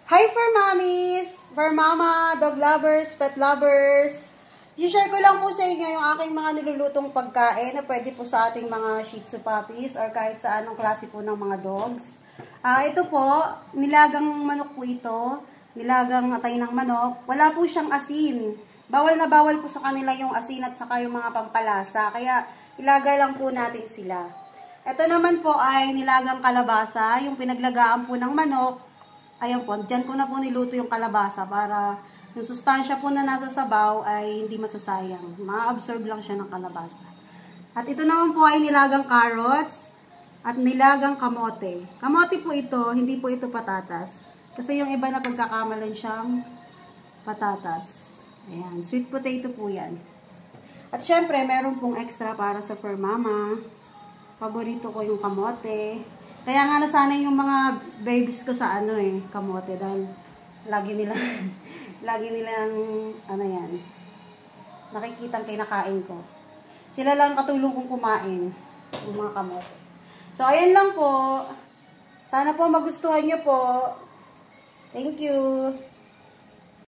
Hi for mommies, for mama, dog lovers, pet lovers. I-share ko lang po sa inyo yung aking mga nilulutong pagkain na pwede po sa ating mga Shih Tzu puppies or kahit sa anong klase po ng mga dogs. Ito po, nilagang manok po ito. Nilagang atay ng manok. Wala po siyang asin. Bawal na bawal po sa kanila yung asin at saka yung mga pampalasa. Kaya ilaga lang po natin sila. Ito naman po ay nilagang kalabasa, yung pinaglagaan po ng manok. Ayan po, dyan ko na po niluto yung kalabasa para yung sustansya po na nasa sabaw ay hindi masasayang. Ma-absorb lang siya ng kalabasa. At ito naman po ay nilagang carrots at nilagang kamote. Kamote po ito, hindi po ito patatas. Kasi yung iba na pagkakamalan siyang patatas. Ayan, sweet potato po yan. At syempre, meron pong extra para sa fur mama. Paborito ko yung kamote. Kaya nga nasanay yung mga babies ko sa kamote dahil lagi nilang yan, nakikitang kinakain ko. Sila lang katulong kong kumain, yung mga kamote. So, ayan lang po. Sana po magustuhan nyo po. Thank you.